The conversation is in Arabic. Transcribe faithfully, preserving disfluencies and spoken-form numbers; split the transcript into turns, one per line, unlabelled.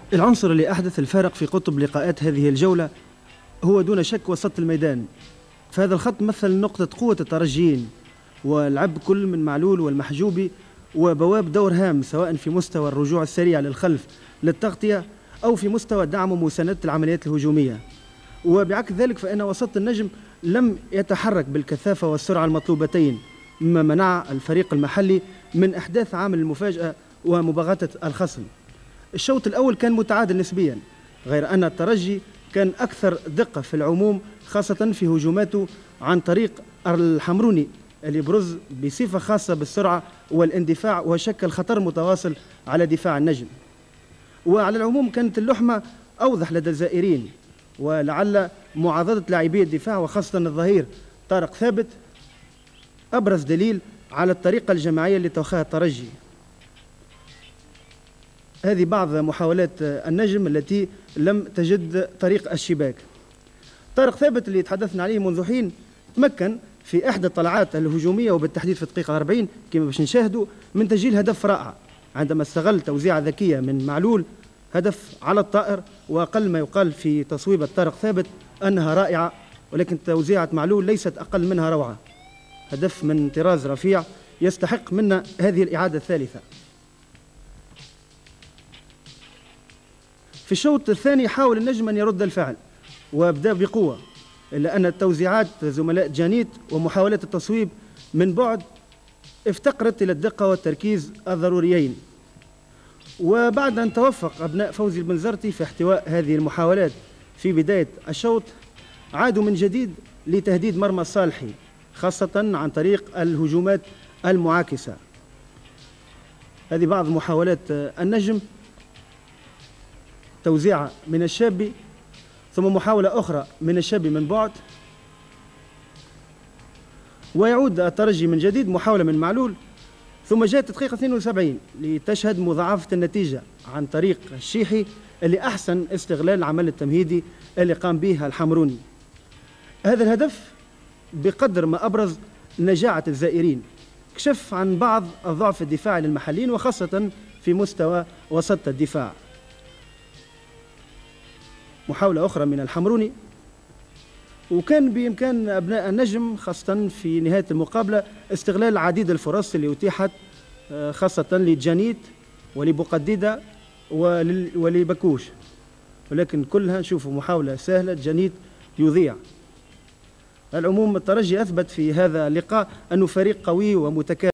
العنصر اللي أحدث الفارق في قطب لقاءات هذه الجولة هو دون شك وسط الميدان. فهذا الخط مثل نقطة قوة الترجيين، ولعب كل من معلول والمحجوبي وبواب دور هام سواء في مستوى الرجوع السريع للخلف للتغطية أو في مستوى دعم ومساندة العمليات الهجومية. وبعكس ذلك فإن وسط النجم لم يتحرك بالكثافة والسرعة المطلوبتين، مما منع الفريق المحلي من إحداث عامل المفاجأة ومباغتة الخصم. الشوط الأول كان متعادل نسبيا، غير أن الترجي كان أكثر دقة في العموم، خاصة في هجوماته عن طريق الحمروني اللي يبرز بصفة خاصة بالسرعة والاندفاع وشكل خطر متواصل على دفاع النجم. وعلى العموم كانت اللحمة أوضح لدى الزائرين، ولعل معاضدة لاعبي الدفاع وخاصة الظهير طارق ثابت أبرز دليل على الطريقة الجماعية اللي توخاها الترجي. هذه بعض محاولات النجم التي لم تجد طريق الشباك. طارق ثابت اللي تحدثنا عليه منذ حين تمكن في إحدى الطلعات الهجومية وبالتحديد في الدقيقة أربعين كما باش نشاهدوا من تسجيل هدف رائع عندما استغل توزيعة ذكية من معلول، هدف على الطائر، وأقل ما يقال في تصويبة طارق ثابت أنها رائعة، ولكن توزيعة معلول ليست أقل منها روعة. هدف من طراز رفيع يستحق منا هذه الإعادة الثالثة. في الشوط الثاني حاول النجم أن يرد الفعل وابدأ بقوة، إلا أن التوزيعات زملاء جانيت ومحاولات التصويب من بعد افتقرت إلى الدقة والتركيز الضروريين. وبعد أن توفق أبناء فوزي البنزرتي في احتواء هذه المحاولات في بداية الشوط، عادوا من جديد لتهديد مرمى الصالحي، خاصة عن طريق الهجومات المعاكسة. هذه بعض محاولات النجم، توزيعة من الشابي ثم محاولة أخرى من الشابي من بعد، ويعود الترجي من جديد محاولة من معلول، ثم جاءت الدقيقة اثنين وسبعين لتشهد مضاعفة النتيجة عن طريق الشيحي اللي أحسن استغلال العمل التمهيدي اللي قام به الحمروني. هذا الهدف بقدر ما أبرز نجاعة الزائرين، كشف عن بعض الضعف الدفاعي للمحليين وخاصة في مستوى وسط الدفاع. محاولة أخرى من الحمروني، وكان بإمكان أبناء النجم خاصة في نهاية المقابلة استغلال عديد الفرص اللي أتيحت خاصة لجانيت ولبقديدة ولبكوش، ولكن كلها نشوفوا محاولة سهلة جانيت يضيع. العموم الترجي أثبت في هذا اللقاء أنه فريق قوي ومتكامل.